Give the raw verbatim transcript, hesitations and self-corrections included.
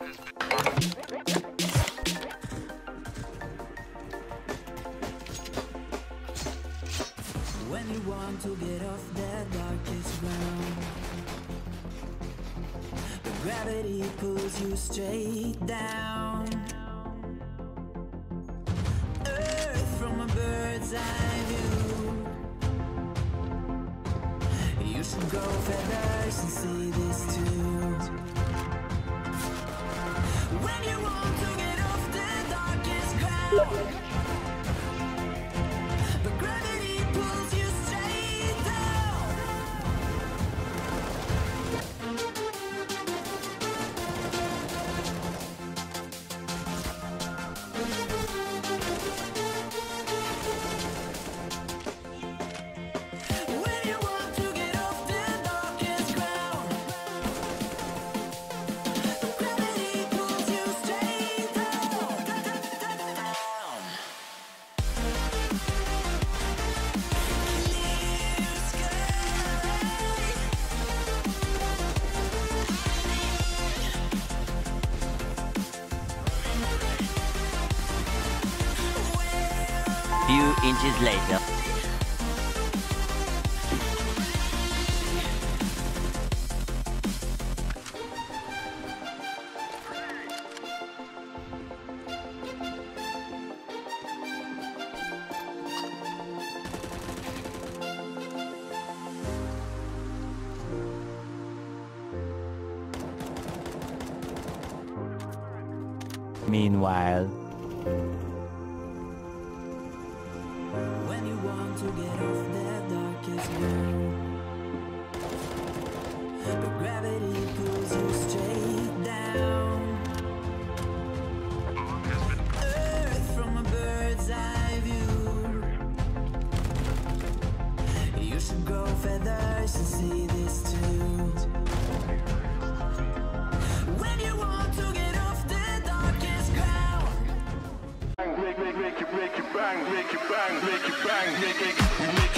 When you want to get off that darkest ground, the gravity pulls you straight down. Earth from a bird's eye view. You should grow feathers and see this too. When you want to get off the darkest ground, the gravity pulls you straight down. When you want to get off the darkest ground, the gravity pulls you straight down. Clear Few inches later. Meanwhile, When you want to get off that darkest ground, the gravity pulls you straight down. Earth from a bird's eye view. You should grow feathers and see this too. When you want to get off the darkest ground, Make, make, make it, make it bang, make it bang, make it bang, make it, make